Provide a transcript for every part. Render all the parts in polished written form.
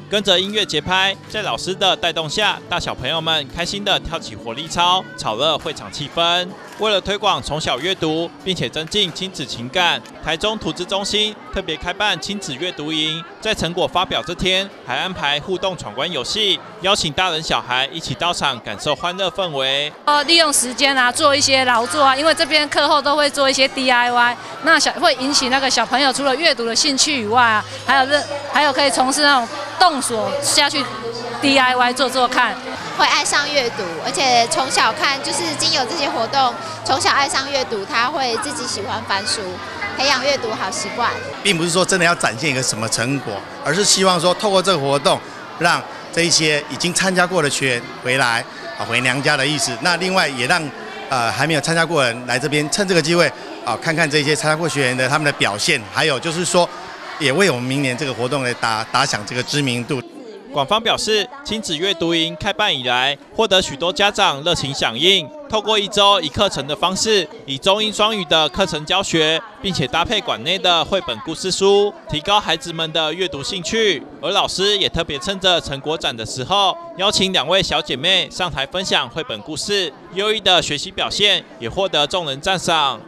跟着音乐节拍，在老师的带动下，大小朋友们开心地跳起活力操，炒热会场气氛。为了推广从小阅读，并且增进亲子情感，台中图资中心特别开办亲子阅读营，在成果发表这天，还安排互动闯关游戏，邀请大人小孩一起到场感受欢乐氛围。 利用时间做一些劳作因为这边课后都会做一些 DIY， 那会引起那个小朋友除了阅读的兴趣以外还有可以从事那种动手下去 DIY 做看。 会爱上阅读，而且从小看就是经由这些活动，从小爱上阅读，他会自己喜欢翻书，培养阅读好习惯。 并不是说真的要展现一个什么成果，而是希望说透过这个活动，让这一些已经参加过的学员回来回娘家的意思。那另外也让还没有参加过的人来这边，趁这个机会看看这些参加过学员的他们的表现，还有就是说，也为我们明年这个活动来打响这个知名度。 广方表示，亲子阅读营开办以来，获得许多家长热情响应。透过1周1课程的方式，以中英双语的课程教学，并且搭配馆内的绘本故事书，提高孩子们的阅读兴趣。而老师也特别趁着成果展的时候，邀请2位小姐妹上台分享绘本故事，优异的学习表现也获得众人赞赏。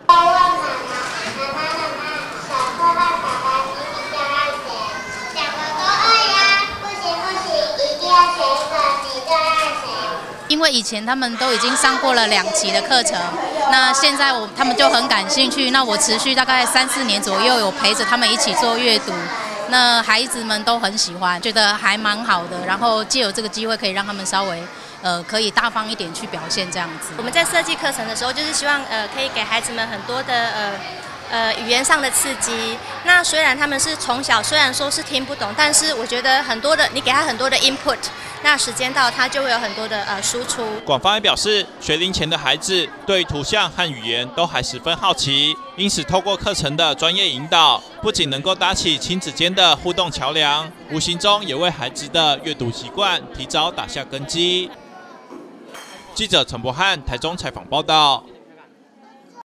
因为以前他们都已经上过了2期的课程，那现在他们就很感兴趣。那我持续大概3、4年左右，有陪着他们一起做阅读。那孩子们都很喜欢，觉得还蛮好的。然后借由这个机会，可以让他们稍微可以大方一点去表现这样子。 我们在设计课程的时候，就是希望可以给孩子们很多的语言上的刺激。那虽然他们是从小虽然说是听不懂，但是我觉得你给他很多的 input。那时间到，他就会有很多的输出。 广方也表示，学龄前的孩子对图像和语言都还十分好奇，因此透过课程的专业引导，不仅能够搭起亲子间的互动桥梁，无形中也为孩子的阅读习惯提早打下根基。记者陈柏翰台中采访报道。